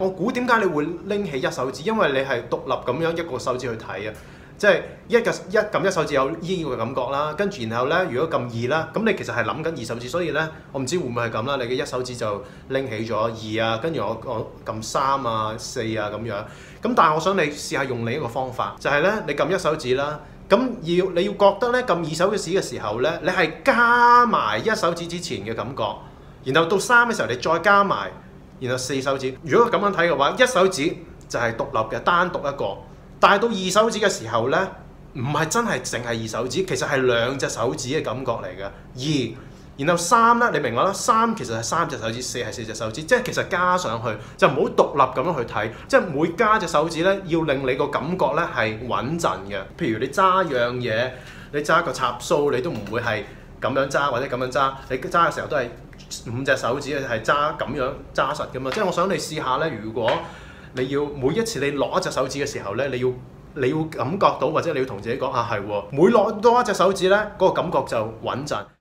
我估點解你會拎起一手指，因為你係獨立咁樣一個手指去睇啊。即係一撳一手指有依個感覺啦，跟住然後咧，如果撳二啦，咁你其實係諗緊二手指，所以咧我唔知會唔會係咁啦。你嘅一手指就拎起咗二啊，跟住我撳3啊、4啊咁樣。咁但係我想你試下用另一個方法，就係咧你撳一手指啦，咁你要覺得咧撳二手指嘅時候咧，你係加埋一手指之前嘅感覺，然後到3嘅時候你再加埋，然後4手指。如果咁樣睇嘅話，一手指就係獨立嘅單獨一個。但係到二手指嘅時候咧，唔係真係淨係二手指，其實係2隻手指嘅感覺嚟嘅。2，然後3咧，你明我啦？3其實係3隻手指，4係4隻手指，即係其實加上去就唔好獨立咁樣去睇，即係每加隻手指咧，要令你個感覺咧係穩陣嘅。譬如你揸樣嘢，你揸個插蘇，你都唔會係咁樣揸或者咁樣揸，你揸嘅時候都係5隻手指係揸咁樣揸實㗎嘛。即係我想你試下咧，如果你要每一次你落一隻手指嘅時候咧，你要感覺到或者你要同自己講啊係喎，每落多一隻手指咧，嗰個感覺就穩陣。